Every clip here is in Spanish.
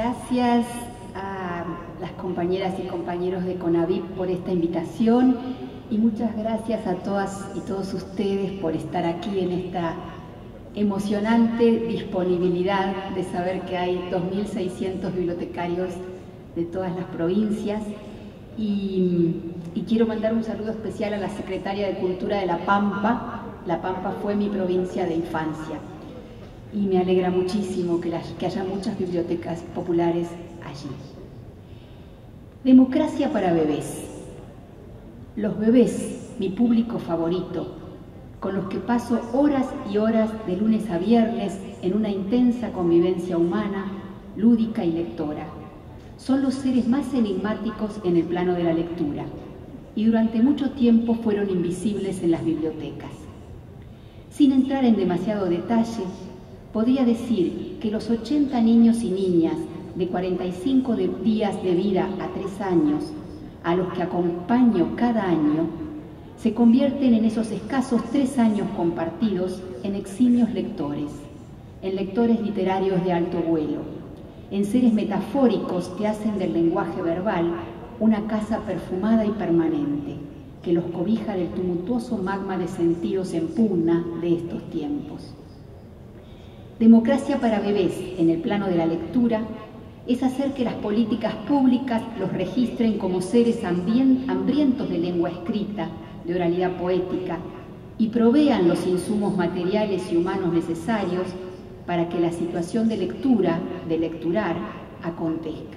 gracias a las compañeras y compañeros de CONAVIP por esta invitación y muchas gracias a todas y todos ustedes por estar aquí en esta emocionante disponibilidad de saber que hay 2.600 bibliotecarios de todas las provincias y quiero mandar un saludo especial a la Secretaria de Cultura de La Pampa. La Pampa fue mi provincia de infancia y me alegra muchísimo que haya muchas bibliotecas populares allí. Democracia para bebés. Los bebés, mi público favorito, con los que paso horas y horas de lunes a viernes en una intensa convivencia humana, lúdica y lectora. Son los seres más enigmáticos en el plano de la lectura y durante mucho tiempo fueron invisibles en las bibliotecas. Sin entrar en demasiado detalle, podría decir que los 80 niños y niñas de 45 días de vida a 3 años, a los que acompaño cada año, se convierten en esos escasos 3 años compartidos en eximios lectores, en lectores literarios de alto vuelo, en seres metafóricos que hacen del lenguaje verbal una casa perfumada y permanente, que los cobija del tumultuoso magma de sentidos en pugna de estos tiempos. Democracia para bebés en el plano de la lectura es hacer que las políticas públicas los registren como seres hambrientos de lengua escrita, de oralidad poética, y provean los insumos materiales y humanos necesarios para que la situación de lectura, de lecturar, acontezca.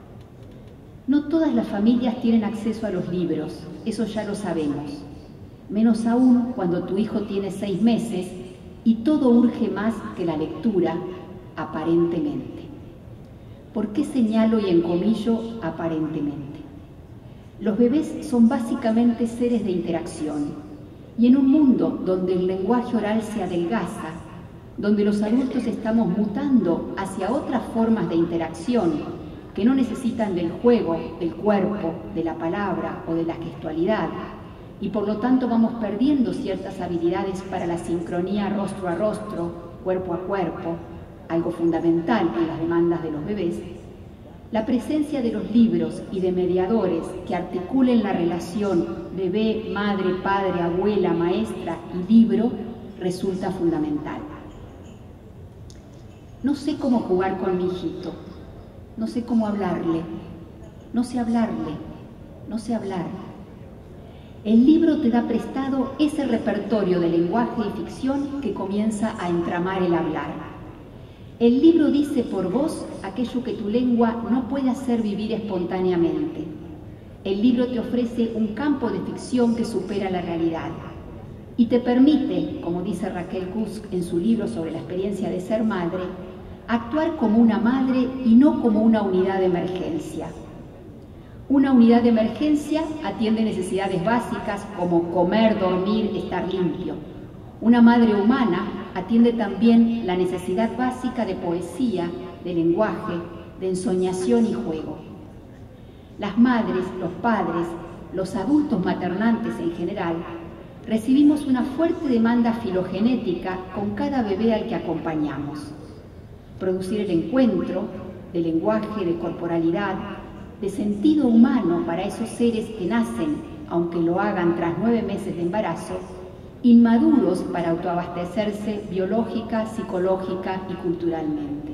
No todas las familias tienen acceso a los libros, eso ya lo sabemos. Menos aún cuando tu hijo tiene 6 meses y todo urge más que la lectura, aparentemente. ¿Por qué señalo y encomillo aparentemente? Los bebés son básicamente seres de interacción y en un mundo donde el lenguaje oral se adelgaza, donde los adultos estamos mutando hacia otras formas de interacción que no necesitan del juego, del cuerpo, de la palabra o de la gestualidad, y por lo tanto vamos perdiendo ciertas habilidades para la sincronía rostro a rostro, cuerpo a cuerpo, algo fundamental en las demandas de los bebés, la presencia de los libros y de mediadores que articulen la relación bebé, madre, padre, abuela, maestra y libro resulta fundamental. No sé cómo jugar con mi hijito, no sé cómo hablarle, no sé hablarle, no sé hablar. El libro te da prestado ese repertorio de lenguaje y ficción que comienza a entramar el hablar. El libro dice por vos aquello que tu lengua no puede hacer vivir espontáneamente. El libro te ofrece un campo de ficción que supera la realidad y te permite, como dice Raquel Kusk en su libro sobre la experiencia de ser madre, actuar como una madre y no como una unidad de emergencia. Una unidad de emergencia atiende necesidades básicas como comer, dormir, estar limpio. Una madre humana atiende también la necesidad básica de poesía, de lenguaje, de ensoñación y juego. Las madres, los padres, los adultos maternantes en general, recibimos una fuerte demanda filogenética con cada bebé al que acompañamos. Producir el encuentro de lenguaje, de corporalidad, de sentido humano para esos seres que nacen, aunque lo hagan tras 9 meses de embarazo, inmaduros para autoabastecerse biológica, psicológica y culturalmente.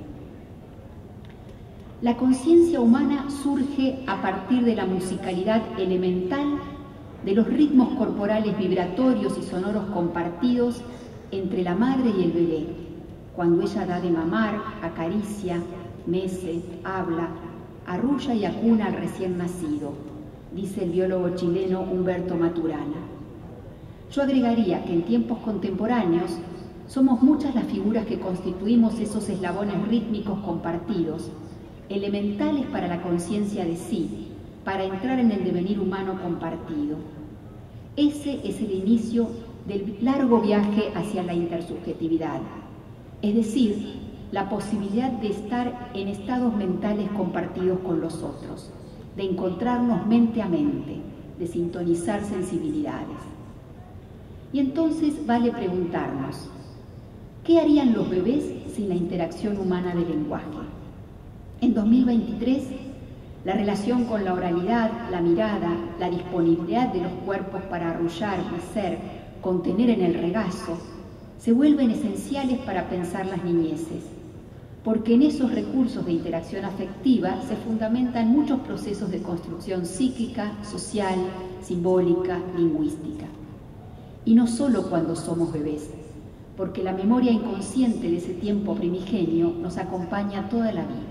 La conciencia humana surge a partir de la musicalidad elemental de los ritmos corporales vibratorios y sonoros compartidos entre la madre y el bebé, cuando ella da de mamar, acaricia, mece, habla, arrulla y acuna al recién nacido, dice el biólogo chileno Humberto Maturana. Yo agregaría que en tiempos contemporáneos somos muchas las figuras que constituimos esos eslabones rítmicos compartidos, elementales para la conciencia de sí, para entrar en el devenir humano compartido. Ese es el inicio del largo viaje hacia la intersubjetividad, es decir, la posibilidad de estar en estados mentales compartidos con los otros, de encontrarnos mente a mente, de sintonizar sensibilidades. Y entonces vale preguntarnos, ¿qué harían los bebés sin la interacción humana del lenguaje? En 2023, la relación con la oralidad, la mirada, la disponibilidad de los cuerpos para arrullar, mecer, contener en el regazo, se vuelven esenciales para pensar las niñeces, porque en esos recursos de interacción afectiva se fundamentan muchos procesos de construcción psíquica, social, simbólica, lingüística. Y no solo cuando somos bebés, porque la memoria inconsciente de ese tiempo primigenio nos acompaña toda la vida.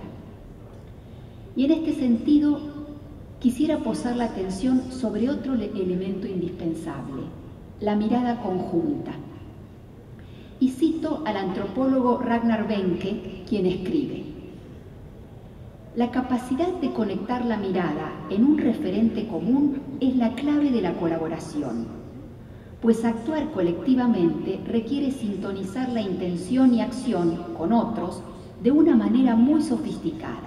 Y en este sentido, quisiera posar la atención sobre otro elemento indispensable, la mirada conjunta. Y cito al antropólogo Ragnar Benke, quien escribe: la capacidad de conectar la mirada en un referente común es la clave de la colaboración, pues actuar colectivamente requiere sintonizar la intención y acción con otros de una manera muy sofisticada.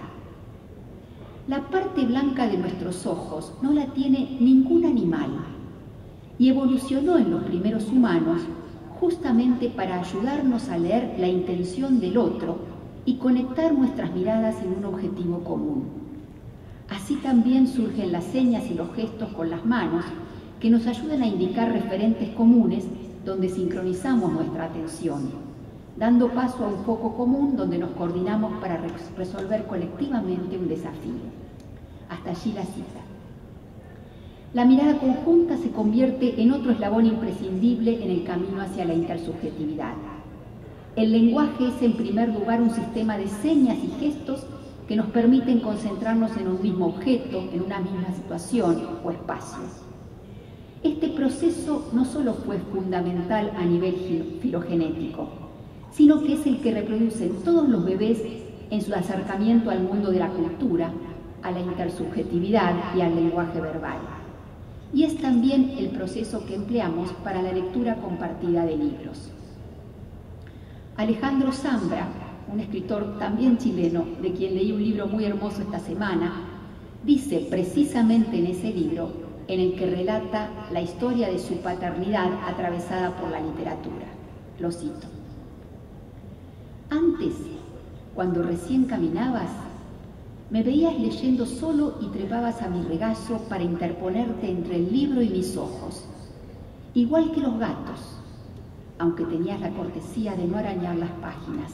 La parte blanca de nuestros ojos no la tiene ningún animal y evolucionó en los primeros humanos justamente para ayudarnos a leer la intención del otro y conectar nuestras miradas en un objetivo común. Así también surgen las señas y los gestos con las manos que nos ayudan a indicar referentes comunes donde sincronizamos nuestra atención, dando paso a un foco común donde nos coordinamos para resolver colectivamente un desafío. Hasta allí la cita. La mirada conjunta se convierte en otro eslabón imprescindible en el camino hacia la intersubjetividad. El lenguaje es en primer lugar un sistema de señas y gestos que nos permiten concentrarnos en un mismo objeto, en una misma situación o espacio. Este proceso no solo fue fundamental a nivel filogenético, sino que es el que reproducen todos los bebés en su acercamiento al mundo de la cultura, a la intersubjetividad y al lenguaje verbal. Y es también el proceso que empleamos para la lectura compartida de libros. Alejandro Zambra, un escritor también chileno, de quien leí un libro muy hermoso esta semana, dice precisamente en ese libro, en el que relata la historia de su paternidad atravesada por la literatura. Lo cito: antes, cuando recién caminabas, me veías leyendo solo y trepabas a mi regazo para interponerte entre el libro y mis ojos, igual que los gatos, aunque tenías la cortesía de no arañar las páginas.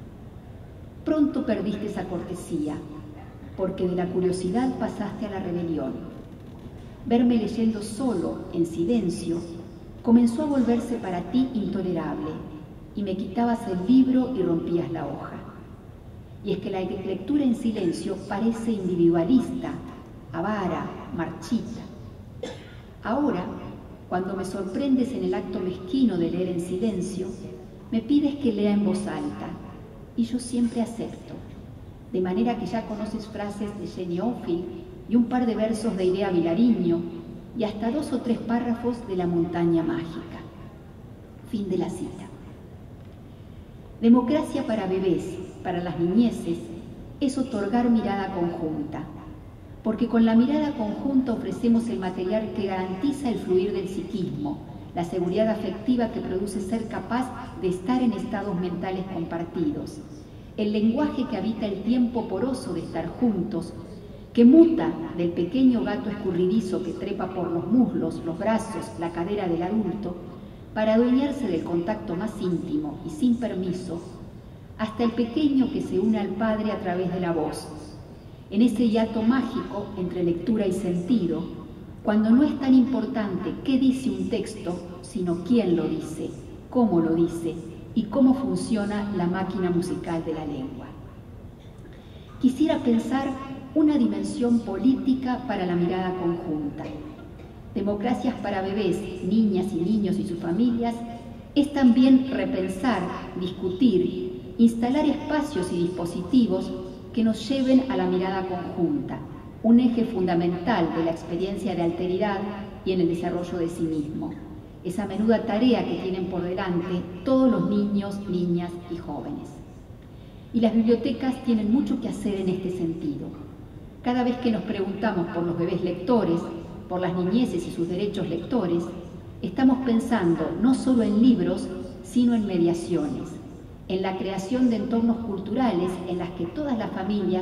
Pronto perdiste esa cortesía, porque de la curiosidad pasaste a la rebelión. Verme leyendo solo, en silencio, comenzó a volverse para ti intolerable, y me quitabas el libro y rompías la hoja. Y es que la lectura en silencio parece individualista, avara, marchita. Ahora, cuando me sorprendes en el acto mezquino de leer en silencio, me pides que lea en voz alta, y yo siempre acepto, de manera que ya conoces frases de Jenny Ophil y un par de versos de Irea Vilariño, y hasta 2 o 3 párrafos de La montaña mágica. Fin de la cita. Democracia para bebés, para las niñeces, es otorgar mirada conjunta, porque con la mirada conjunta ofrecemos el material que garantiza el fluir del psiquismo, la seguridad afectiva que produce ser capaz de estar en estados mentales compartidos, el lenguaje que habita el tiempo poroso de estar juntos, que muta del pequeño gato escurridizo que trepa por los muslos, los brazos, la cadera del adulto, para adueñarse del contacto más íntimo y sin permiso, hasta el pequeño que se une al padre a través de la voz, en ese hiato mágico entre lectura y sentido, cuando no es tan importante qué dice un texto, sino quién lo dice, cómo lo dice y cómo funciona la máquina musical de la lengua. Quisiera pensar una dimensión política para la mirada conjunta. Democracias para bebés, niñas y niños y sus familias es también repensar, discutir, instalar espacios y dispositivos que nos lleven a la mirada conjunta, un eje fundamental de la experiencia de alteridad y en el desarrollo de sí mismo, esa menuda tarea que tienen por delante todos los niños, niñas y jóvenes. Y las bibliotecas tienen mucho que hacer en este sentido. Cada vez que nos preguntamos por los bebés lectores, por las niñeces y sus derechos lectores, estamos pensando no solo en libros, sino en mediaciones, en la creación de entornos culturales en las que todas las familias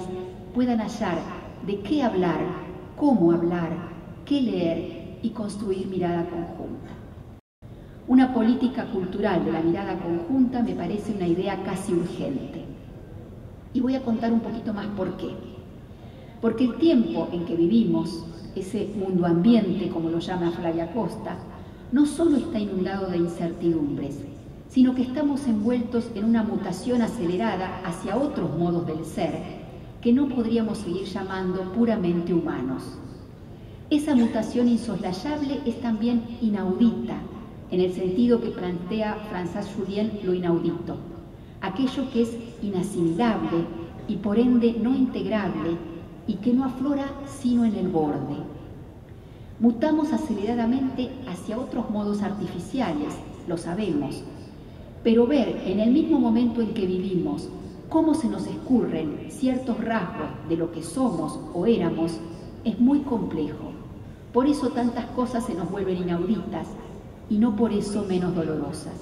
puedan hallar de qué hablar, cómo hablar, qué leer y construir mirada conjunta. Una política cultural de la mirada conjunta me parece una idea casi urgente. Y voy a contar un poquito más por qué. Porque el tiempo en que vivimos, ese mundo ambiente, como lo llama Flavia Costa, no solo está inundado de incertidumbres, sino que estamos envueltos en una mutación acelerada hacia otros modos del ser que no podríamos seguir llamando puramente humanos. Esa mutación insoslayable es también inaudita, en el sentido que plantea François Julien lo inaudito, aquello que es inasimilable y por ende no integrable y que no aflora sino en el borde. Mutamos aceleradamente hacia otros modos artificiales, lo sabemos, pero ver en el mismo momento en que vivimos cómo se nos escurren ciertos rasgos de lo que somos o éramos es muy complejo. Por eso tantas cosas se nos vuelven inauditas y no por eso menos dolorosas.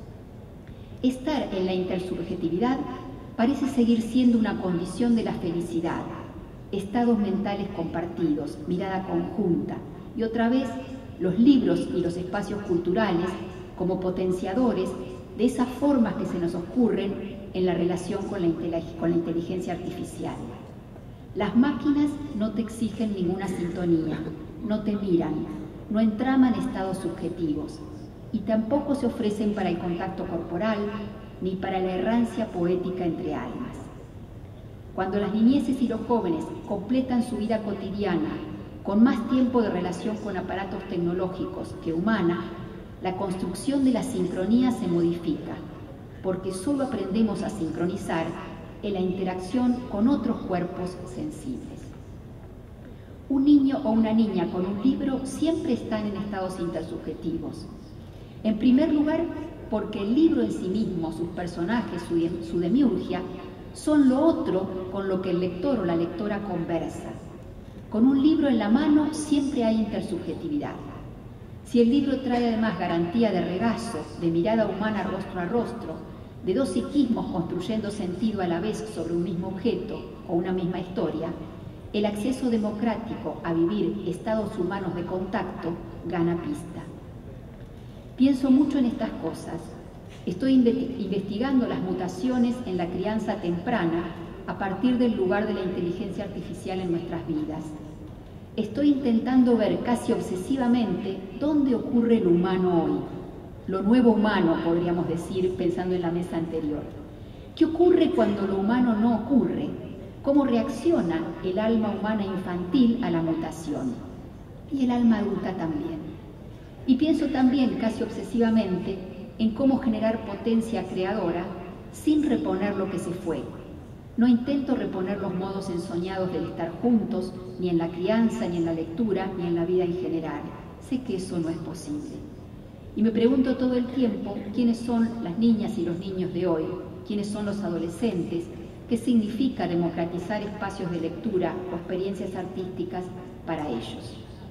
Estar en la intersubjetividad parece seguir siendo una condición de la felicidad, estados mentales compartidos, mirada conjunta, y otra vez los libros y los espacios culturales como potenciadores de esas formas que se nos ocurren en la relación con la inteligencia artificial. Las máquinas no te exigen ninguna sintonía, no te miran, no entraman estados subjetivos y tampoco se ofrecen para el contacto corporal ni para la errancia poética entre almas. Cuando las niñeces y los jóvenes completan su vida cotidiana con más tiempo de relación con aparatos tecnológicos que humana, la construcción de la sincronía se modifica, porque solo aprendemos a sincronizar en la interacción con otros cuerpos sensibles. Un niño o una niña con un libro siempre están en estados intersubjetivos. En primer lugar, porque el libro en sí mismo, sus personajes, su demiurgia, son lo otro con lo que el lector o la lectora conversa. Con un libro en la mano siempre hay intersubjetividad. Si el libro trae además garantía de regazo, de mirada humana rostro a rostro, de dos psiquismos construyendo sentido a la vez sobre un mismo objeto o una misma historia, el acceso democrático a vivir estados humanos de contacto gana pista. Pienso mucho en estas cosas. Estoy investigando las mutaciones en la crianza temprana a partir del lugar de la inteligencia artificial en nuestras vidas. Estoy intentando ver casi obsesivamente dónde ocurre lo humano hoy, lo nuevo humano, podríamos decir, pensando en la mesa anterior. ¿Qué ocurre cuando lo humano no ocurre? ¿Cómo reacciona el alma humana infantil a la mutación? Y el alma adulta también. Y pienso también, casi obsesivamente, en cómo generar potencia creadora sin reponer lo que se fue. No intento reponer los modos ensoñados del estar juntos, ni en la crianza, ni en la lectura, ni en la vida en general. Sé que eso no es posible. Y me pregunto todo el tiempo quiénes son las niñas y los niños de hoy, quiénes son los adolescentes, qué significa democratizar espacios de lectura o experiencias artísticas para ellos.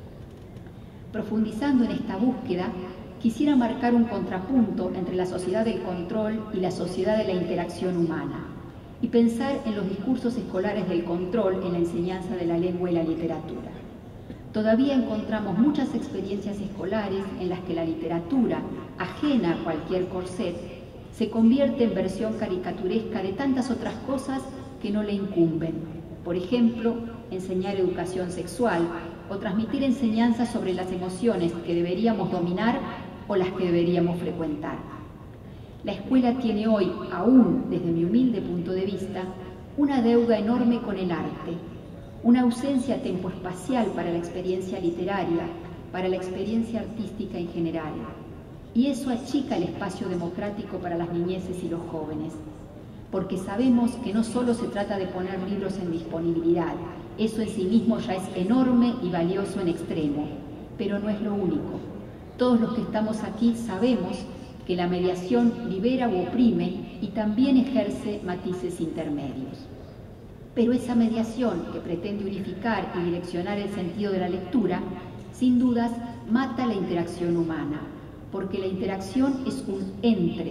Profundizando en esta búsqueda, quisiera marcar un contrapunto entre la sociedad del control y la sociedad de la interacción humana, y pensar en los discursos escolares del control en la enseñanza de la lengua y la literatura. Todavía encontramos muchas experiencias escolares en las que la literatura, ajena a cualquier corset, se convierte en versión caricaturesca de tantas otras cosas que no le incumben. Por ejemplo, enseñar educación sexual o transmitir enseñanzas sobre las emociones que deberíamos dominar o las que deberíamos frecuentar. La escuela tiene hoy, aún desde mi humilde punto de vista, una deuda enorme con el arte, una ausencia tempoespacial para la experiencia literaria, para la experiencia artística en general. Y eso achica el espacio democrático para las niñeces y los jóvenes, porque sabemos que no solo se trata de poner libros en disponibilidad, eso en sí mismo ya es enorme y valioso en extremo, pero no es lo único. Todos los que estamos aquí sabemos que la mediación libera u oprime y también ejerce matices intermedios. Pero esa mediación que pretende unificar y direccionar el sentido de la lectura, sin dudas, mata la interacción humana, porque la interacción es un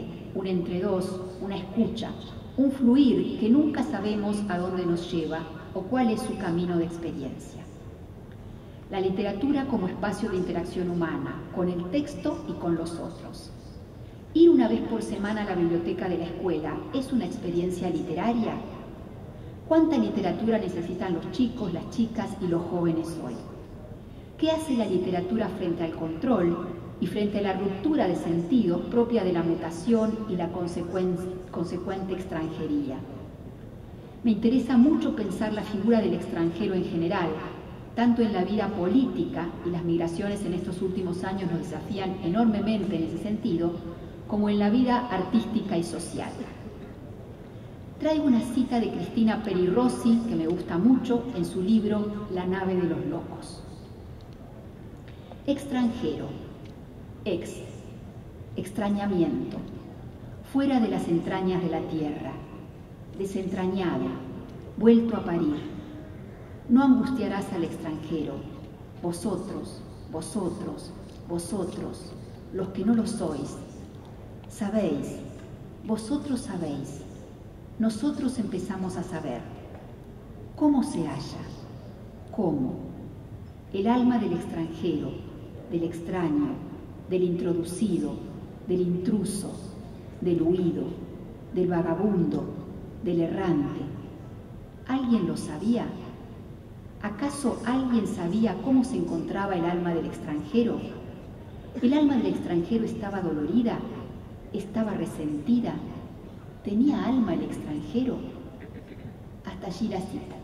entre dos, una escucha, un fluir que nunca sabemos a dónde nos lleva o cuál es su camino de experiencia. La literatura como espacio de interacción humana, con el texto y con los otros. Ir una vez por semana a la biblioteca de la escuela es una experiencia literaria. ¿Cuánta literatura necesitan los chicos, las chicas y los jóvenes hoy? ¿Qué hace la literatura frente al control y frente a la ruptura de sentidos propia de la mutación y la consecuente extranjería? Me interesa mucho pensar la figura del extranjero en general, tanto en la vida política, y las migraciones en estos últimos años nos desafían enormemente en ese sentido, como en la vida artística y social. Traigo una cita de Cristina Peri Rossi, que me gusta mucho, en su libro La nave de los locos. Extranjero, extrañamiento, fuera de las entrañas de la tierra, desentrañado, vuelto a parir. No angustiarás al extranjero, vosotros, los que no lo sois. Sabéis, vosotros sabéis, nosotros empezamos a saber. ¿Cómo se halla? ¿Cómo? El alma del extranjero, del extraño, del introducido, del intruso, del huido, del vagabundo, del errante. ¿Alguien lo sabía? ¿Acaso alguien sabía cómo se encontraba el alma del extranjero? ¿El alma del extranjero estaba dolorida? ¿Estaba resentida? ¿Tenía alma el extranjero? Hasta allí la cita.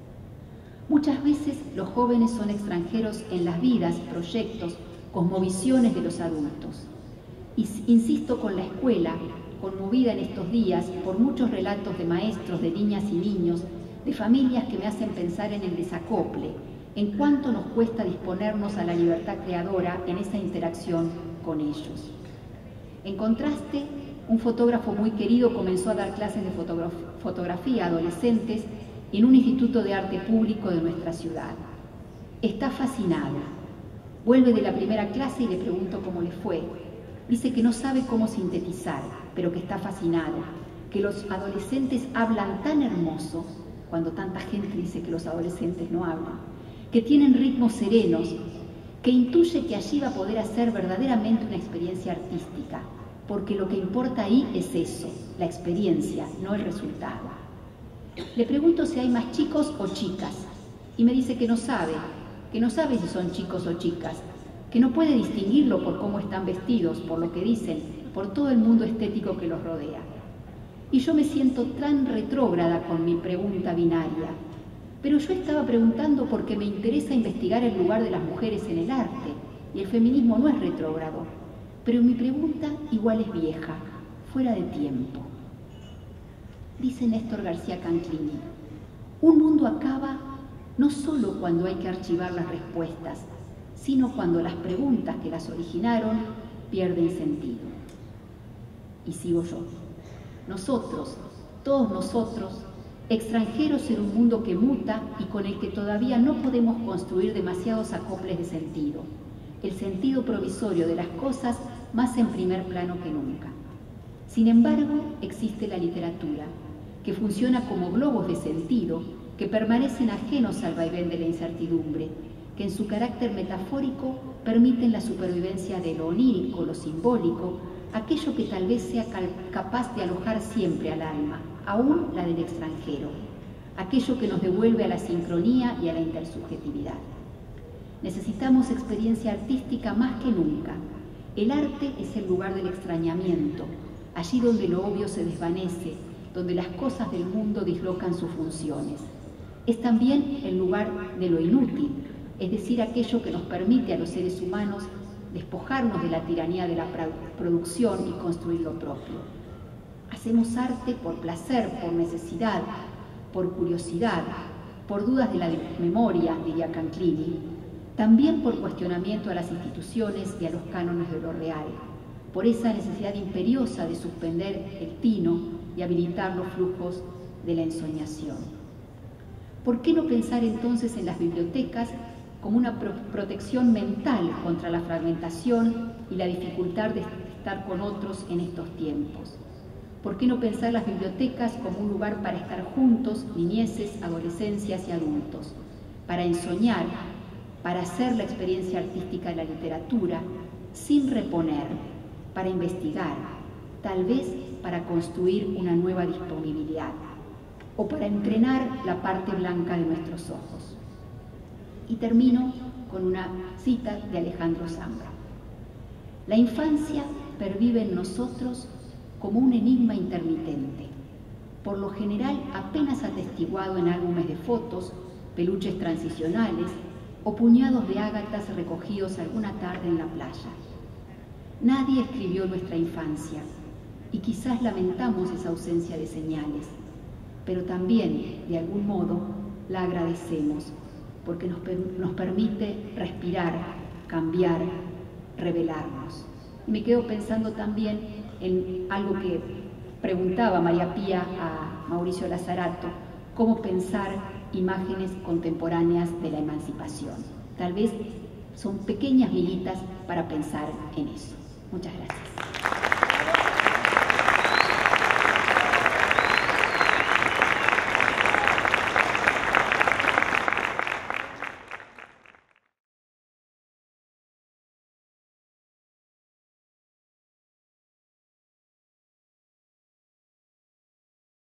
Muchas veces los jóvenes son extranjeros en las vidas, proyectos, cosmovisiones de los adultos. Y insisto con la escuela, conmovida en estos días por muchos relatos de maestros, de niñas y niños, de familias que me hacen pensar en el desacople, en cuánto nos cuesta disponernos a la libertad creadora en esa interacción con ellos. En contraste, un fotógrafo muy querido comenzó a dar clases de fotografía a adolescentes en un instituto de arte público de nuestra ciudad. Está fascinado. Vuelve de la primera clase y le pregunto cómo le fue. Dice que no sabe cómo sintetizar, pero que está fascinado, que los adolescentes hablan tan hermoso, cuando tanta gente dice que los adolescentes no hablan, que tienen ritmos serenos, que intuye que allí va a poder hacer verdaderamente una experiencia artística, porque lo que importa ahí es eso, la experiencia, no el resultado. Le pregunto si hay más chicos o chicas, y me dice que no sabe si son chicos o chicas, que no puede distinguirlo por cómo están vestidos, por lo que dicen, por todo el mundo estético que los rodea. Y yo me siento tan retrógrada con mi pregunta binaria, pero yo estaba preguntando porque me interesa investigar el lugar de las mujeres en el arte, y el feminismo no es retrógrado, pero mi pregunta igual es vieja, fuera de tiempo. Dice Néstor García Canclini, un mundo acaba no solo cuando hay que archivar las respuestas, sino cuando las preguntas que las originaron pierden sentido. Y sigo yo. Nosotros, todos nosotros, extranjeros en un mundo que muta y con el que todavía no podemos construir demasiados acoples de sentido, el sentido provisorio de las cosas más en primer plano que nunca. Sin embargo, existe la literatura, que funciona como globos de sentido que permanecen ajenos al vaivén de la incertidumbre, que en su carácter metafórico permiten la supervivencia de lo onírico, lo simbólico, aquello que tal vez sea capaz de alojar siempre al alma, aún la del extranjero, aquello que nos devuelve a la sincronía y a la intersubjetividad. Necesitamos experiencia artística más que nunca. El arte es el lugar del extrañamiento, allí donde lo obvio se desvanece, donde las cosas del mundo dislocan sus funciones. Es también el lugar de lo inútil, es decir, aquello que nos permite a los seres humanos despojarnos de la tiranía de la producción y construir lo propio. Hacemos arte por placer, por necesidad, por curiosidad, por dudas de la memoria, diría Canclini, también por cuestionamiento a las instituciones y a los cánones de lo real, por esa necesidad imperiosa de suspender el tino y habilitar los flujos de la ensoñación. ¿Por qué no pensar entonces en las bibliotecas como una protección mental contra la fragmentación y la dificultad de estar con otros en estos tiempos? ¿Por qué no pensar las bibliotecas como un lugar para estar juntos, niñeces, adolescencias y adultos? Para ensoñar, para hacer la experiencia artística de la literatura, sin reponer, para investigar, tal vez para construir una nueva disponibilidad, o para entrenar la parte blanca de nuestros ojos. Y termino con una cita de Alejandro Zambra. La infancia pervive en nosotros como un enigma intermitente, por lo general apenas atestiguado en álbumes de fotos, peluches transicionales o puñados de ágatas recogidos alguna tarde en la playa. Nadie escribió nuestra infancia y quizás lamentamos esa ausencia de señales, pero también, de algún modo, la agradecemos porque nos permite respirar, cambiar, revelarnos. Y me quedo pensando también en algo que preguntaba María Pía a Mauricio Lazarato, cómo pensar imágenes contemporáneas de la emancipación. Tal vez son pequeñas miguitas para pensar en eso. Muchas gracias.